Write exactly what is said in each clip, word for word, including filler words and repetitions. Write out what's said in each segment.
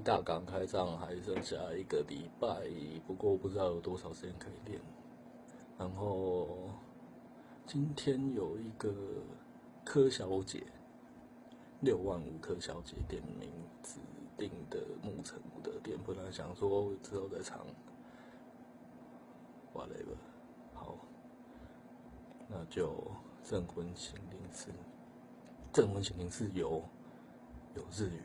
大港开唱还剩下一个礼拜，不过不知道有多少时间可以练。然后今天有一个柯小姐，六万五柯小姐点名指定的木城武的店，本来想说之后再唱 ，whatever， 好，那就镇魂行灵寺，镇魂行灵寺有有日语。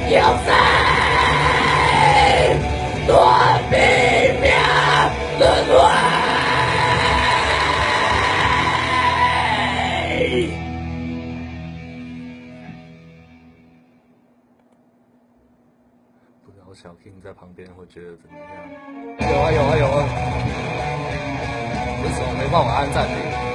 有谁多秘密轮回？不知道小 King 在旁边会觉得怎么样？ 有啊有啊有啊！为什么没办法按暂停？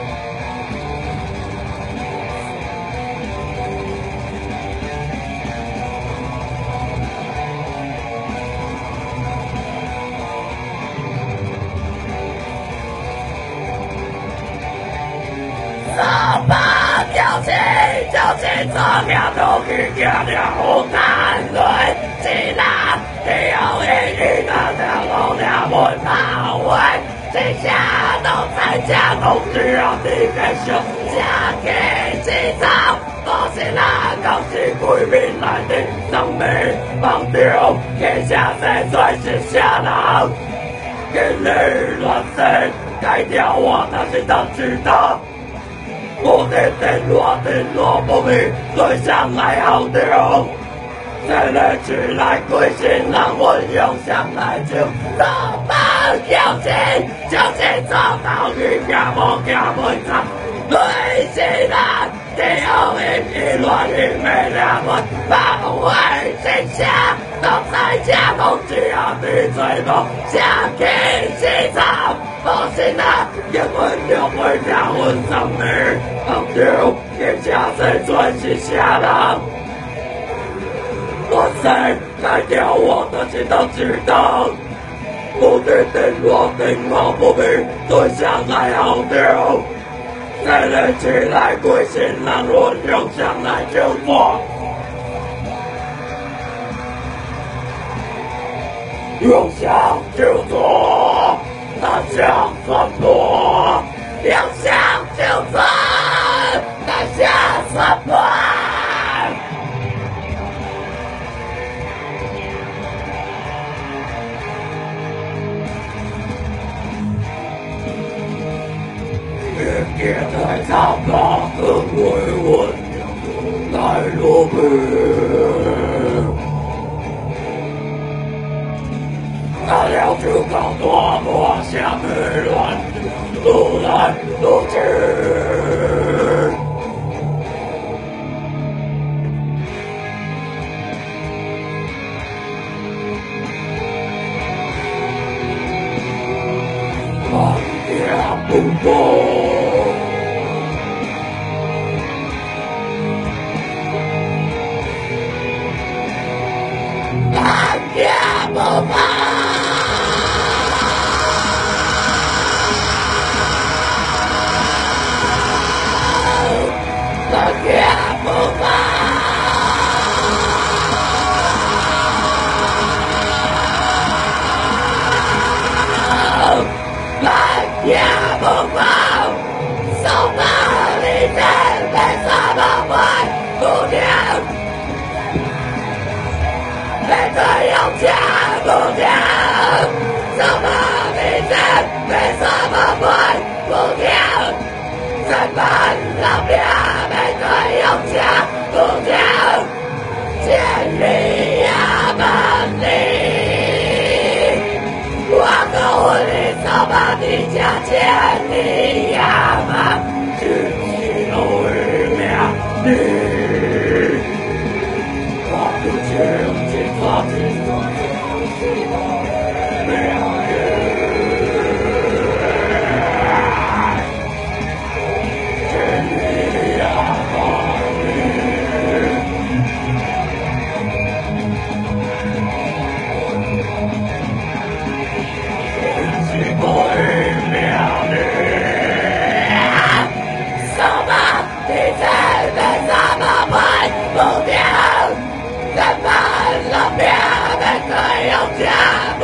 什么表情？就是这条路去行了好难累，只能只有一日那条路了没跑完，剩下都在家都只有你继续下去制造，不是那讲是归命来的生命放掉，天下谁最是下人？给你乱世改掉我的心都知道。我的电话电话不明，对象来好掉。再来起来归心人，我用上来就怎么表情？就是做到去行无行袂长，对是人，只有一一乱一没两分，把我剩下都在家都只有你最多下去洗澡。不是那因为就会让我生命放掉，天下谁最是下人？我谁改掉我的心都知道，不对电话电话不明，对象来好掉。再来起来归心人，我用上来就做。用想就做，那想怎么？要想就做，那想怎么？越界在长大，更为稳，来路平。那了就搞多多下没乱，路来路去。放下不过。放下不放。放下不放。放下不放。手把你的被什么会不掉？被这有钱不掉。手把你的被什么会不掉？怎么老表被这有钱不掉？千里呀万里，我跟我的手把你家千里呀万里，去去为命你，我不去去做去做去做命运。不掉，怎么了？别被这有家。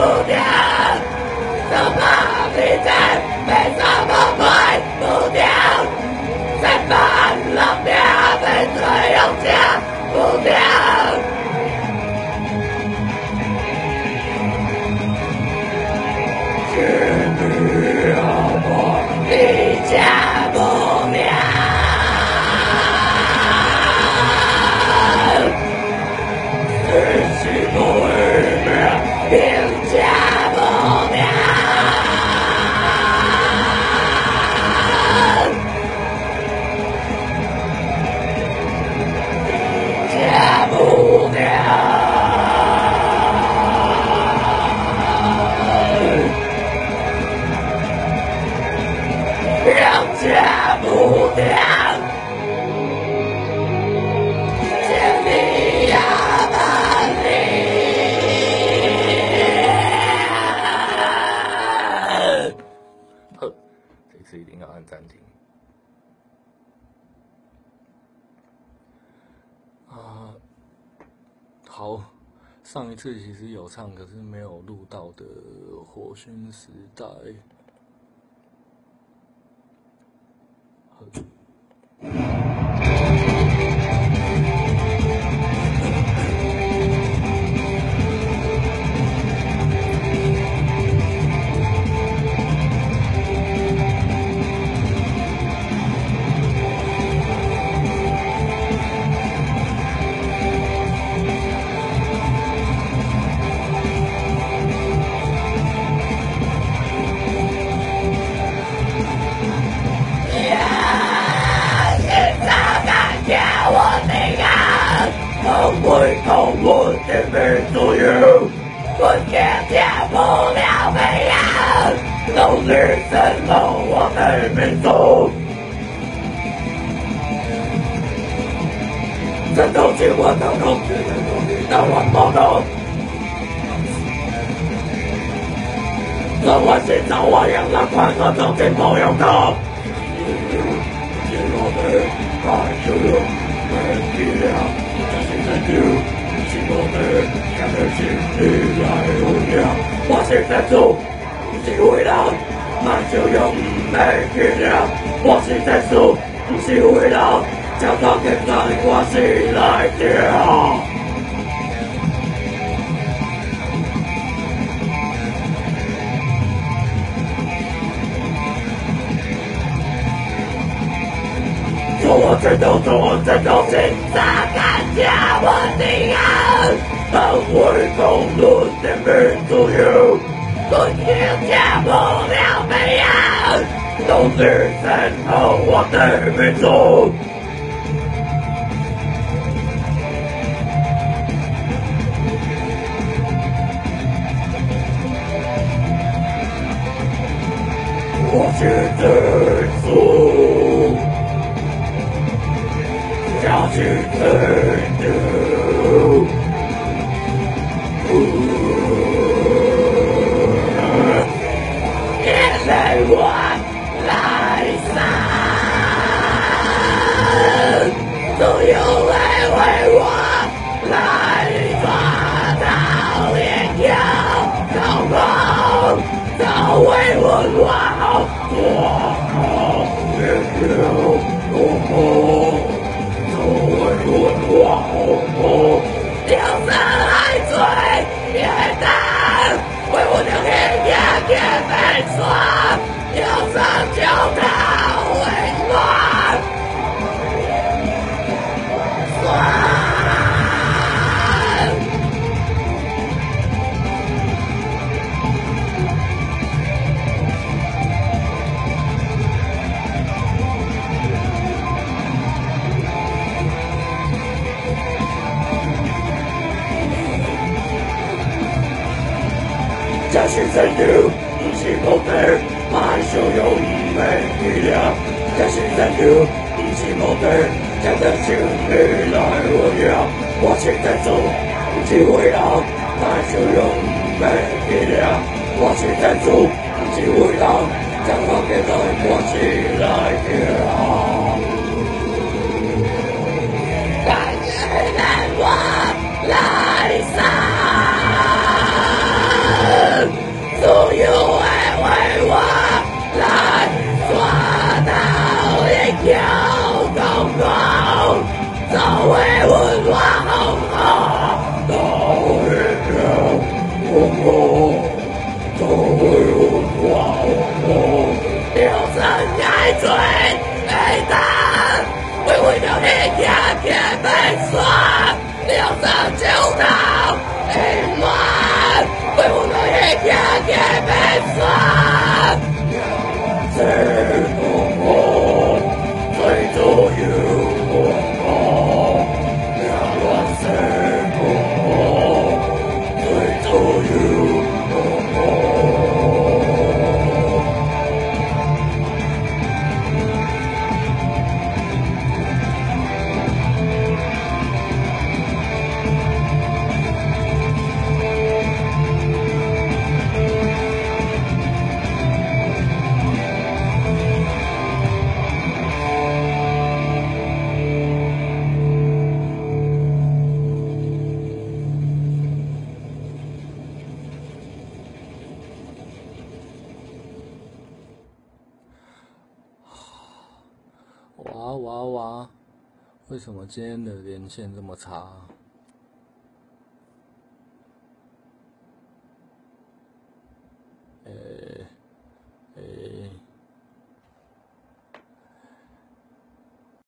戒不掉，请你要把你。呵，这次一定要按暂停。啊，好，上一次其实有唱，可是没有录到的《火熏时代》。会痛我的民族有，我也戒不了美样，都是神了我的民族。战斗机我的空气让我暴动，让我寻找我让那快乐走进朋友的。进我的爱就有没力量。You， 是我的看得起你来荣耀。我是在做，不是为了那就用没力量。我是在做，不是为了叫他跟上我是来掉。做我战斗，做我战斗，现在看见我的眼，当会公路的民族有，我也戒不了美颜，都是战斗我的民族。我是民族。下去奋斗，别来我来杀，都有来为我来抓到烈酒高光，都为我抓好做好烈酒高光。流着海水也淡，为我流血也也被酸，流着就到温暖，酸。这是真流，不是模特，马上有一枚力量。这是真流，不是模特，真的是你来我要。我现在做，不是为了马上有一枚力量。我现在做，不是为了将我给到我起来跳。但是让我来杀。所有爱为我来抓到一条高光，作为我抓好好，作为了我我，作为我抓好，流着爱嘴被打，为我流泪也也被刷，流着就打。 为什么今天的连线这么差？诶、诶、